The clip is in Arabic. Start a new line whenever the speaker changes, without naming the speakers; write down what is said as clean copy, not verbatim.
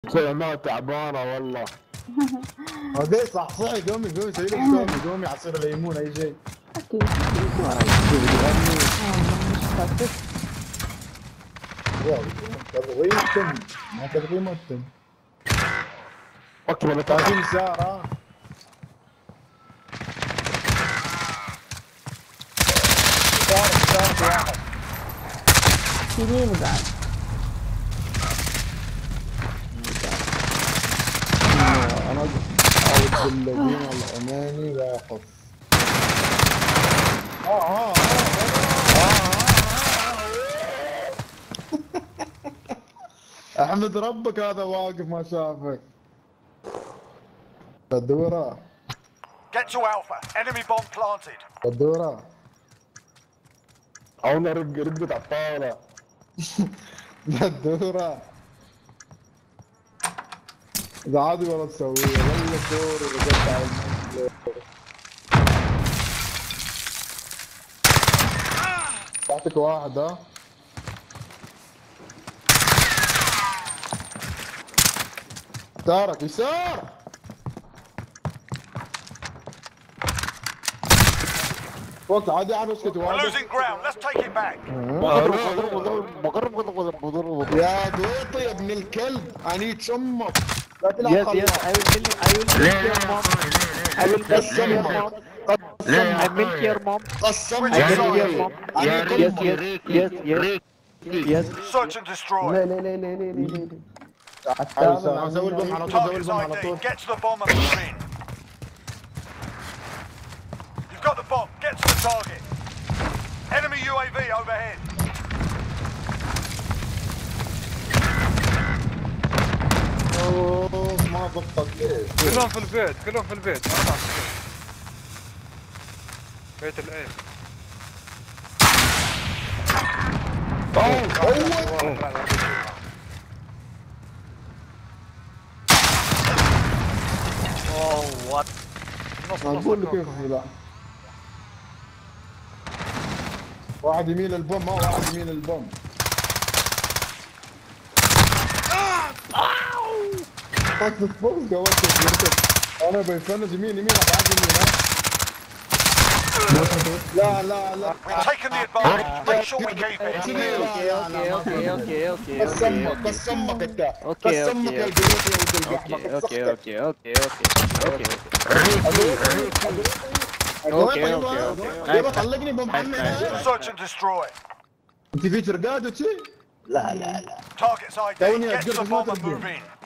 سلامات تعبانة والله.
هذا صح قومي سوي لك قومي عصير ليمون اي شيء.
اكيد
تبغيتم ما تبغي متم.
اوكي ولا
30 ساعة. صار واحد
يمين بعد.
انا اعوذ بالذين الاماني واقف. احمد ربك هذا واقف ما شافك. الدورة.
Get to Alpha. Enemy bomb planted.
الدورة.
عاونا رقت على الطاولة.
الدورة. إذا عادي ولا تسويها ولا دور رقت على تحتك واحد ها. يسارك يسار. وقت عادي عارف اسكت
We're losing ground. Let's take it back.
يا قوطي يا ابن الكلب انا يتشمط. لا تلعب
Yes, I will milk your mom.
قسم
Which is
your
on?
mom. Yes.
Search and destroy.
ليه.
اسوي البوم على طول اسوي
Target's
البوم على
ID.
طول.
Get to the bomb and move in. You've got the bomb. Get to the target. Enemy UAV overhead.
اوه ما ضبطت ليش؟
كلهم في البيت بيت الايه.
وات.
اقول لك كيف لا. واحد يمين البوم واحد يمين البوم. طاقة الفوز قوتك. انا بيفنز يمين واحد يمين لا
We've taken the advantage. Make sure we keep it.
Okay.
قسمك انت.
اوكي
قسمك يا البيوت يا ولد القحمة. اوكي طلقني بمحمد.
Search and destroy.
انت في ترقاد وشي؟
Target's ID.
توني
Get to the
أذكرك
bomb
ما
and move
ترقين.
in.